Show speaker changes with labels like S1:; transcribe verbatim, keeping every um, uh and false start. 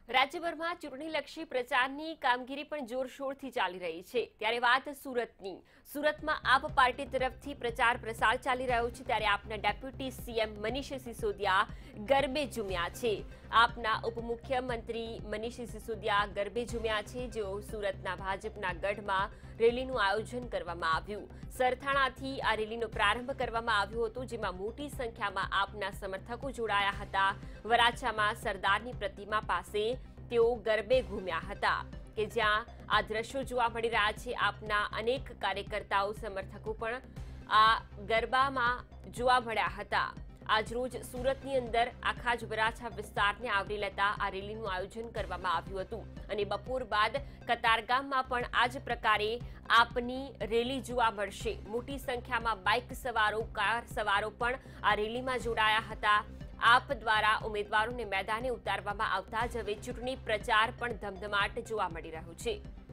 S1: રાજ્યભરમાં ચૂંટણીલક્ષી પ્રચારની કામગીરી પણ જોરશોરથી ચાલી રહી છે। ત્યારે વાત સુરતની। સુરતમાં આપ પાર્ટી તરફથી પ્રચાર પ્રસાર ચાલી રહ્યો છે, ત્યારે આપના ડેપ્યુટી સીએમ મનીષ સિસોદિયા ગરબે ઝૂમ્યા છે। આપના ઉપમુખ્યમંત્રી મનીષ સિસોદિયા ગરબે ઝૂમ્યા છે, જેઓ સુરતના ભાજપના ગઢમાં રેલીનું આયોજન કરવામાં આવ્યું। સરથાણાથી આ રેલીનો પ્રારંભ કરવામાં આવ્યો હતો, જેમાં મોટી સંખ્યામાં આપના સમર્થકો જોડાયા હતા। વરાછામાં સરદારની પ્રતિમા પાસે તેઓ ગરબે ઘૂમ્યા હતા, કે જ્યાં આ દ્રશ્યો જોવા મળી રહ્યા છે। આપના અનેક કાર્યકર્તાઓ સમર્થકો પણ આ ગરબામાં જોવા મળ્યા હતા। આજરોજ સુરતની અંદર આખા જ વરાછા વિસ્તારને આવરી લેતા આ રેલીનું આયોજન કરવામાં આવ્યું હતું અને બપોર બાદ કતારગામમાં પણ આ જ પ્રકારે આપની રેલી જોવા મળશે। મોટી સંખ્યામાં બાઇક સવારો, કાર સવારો પણ આ રેલીમાં જોડાયા હતા। આપ દ્વારા ઉમેદવારોને મેદાને ઉતારવામાં આવતા જ હવે ચૂંટણી પ્રચાર પણ ધમધમાટ જોવા મળી રહ્યો છે।